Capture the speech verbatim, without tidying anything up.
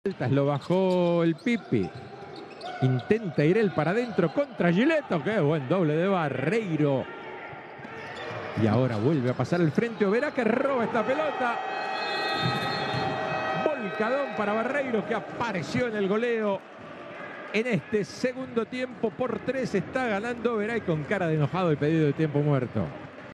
Lo bajó el Pipi. Intenta ir él para adentro contra Giletto. Qué buen doble de Barreiro. Y ahora vuelve a pasar al frente Oberá, que roba esta pelota. Volcadón para Barreiro, que apareció en el goleo. En este segundo tiempo por tres está ganando Oberá, y con cara de enojado el pedido de tiempo muerto.